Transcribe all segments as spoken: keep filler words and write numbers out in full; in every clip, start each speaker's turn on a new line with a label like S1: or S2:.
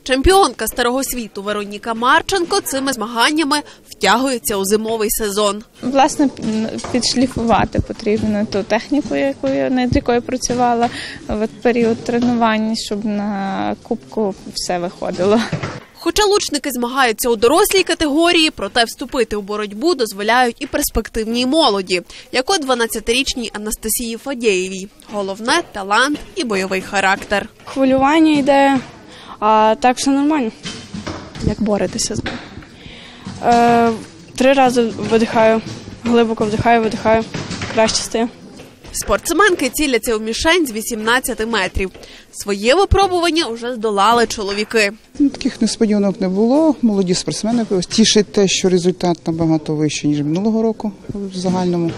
S1: Чемпіонка Старого світу Вероніка Марченко цими змаганнями втягується у зимовий сезон.
S2: Власне, підшліфувати потрібно ту техніку, яку я, над якою працювала в період тренувань, щоб на кубку все виходило.
S1: Хоча лучники змагаються у дорослій категорії, проте вступити у боротьбу дозволяють і перспективній молоді, як от дванадцятирічній Анастасії Фадєєвій. Головне – талант і бойовий характер.
S3: Хвилювання йде, а так все нормально.
S1: Як боретеся з ним?
S3: Е, три рази видихаю, глибоко вдихаю, видихаю, краще стає.
S1: Спортсменки ціляться у мішень з вісімнадцяти метрів. Своє випробування вже здолали чоловіки.
S4: Таких несподіванок не було. Молоді спортсмени. Тішить те, що результат набагато вищий, ніж минулого року в загальному.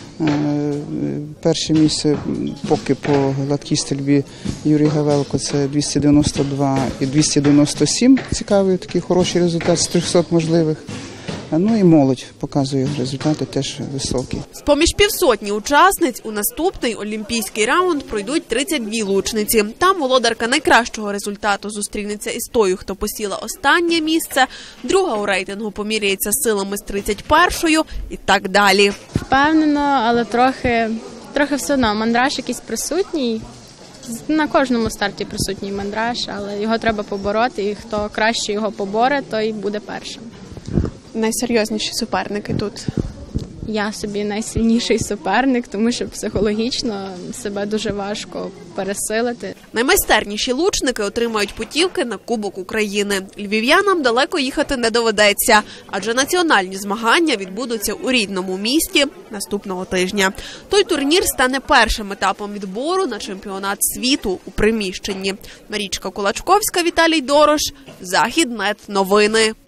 S4: Перше місце поки по гладкій стрільбі Юрій Гавелко – це двісті дев'яносто два і двісті дев'яносто сім. Цікавий, такий хороший результат з трьохсот можливих. Ну і молодь показує результати теж високі.
S1: З-поміж півсотні учасниць у наступний олімпійський раунд пройдуть тридцять дві лучниці. Там володарка найкращого результату зустрінеться із тою, хто посіла останнє місце, друга у рейтингу поміряється силами з тридцять першою і так далі.
S5: Впевнено, але трохи, трохи все одно мандраж якийсь присутній. На кожному старті присутній мандраж, але його треба побороти, і хто краще його поборе, той буде першим.
S1: Найсерйозніші суперники тут?
S5: Я собі найсильніший суперник, тому що психологічно себе дуже важко пересилити.
S1: Наймайстерніші лучники отримають путівки на Кубок України. Львів'янам далеко їхати не доведеться, адже національні змагання відбудуться у рідному місті наступного тижня. Той турнір стане першим етапом відбору на чемпіонат світу у приміщенні. Марічка Кулачковська, Віталій Дорош, Західнет новини.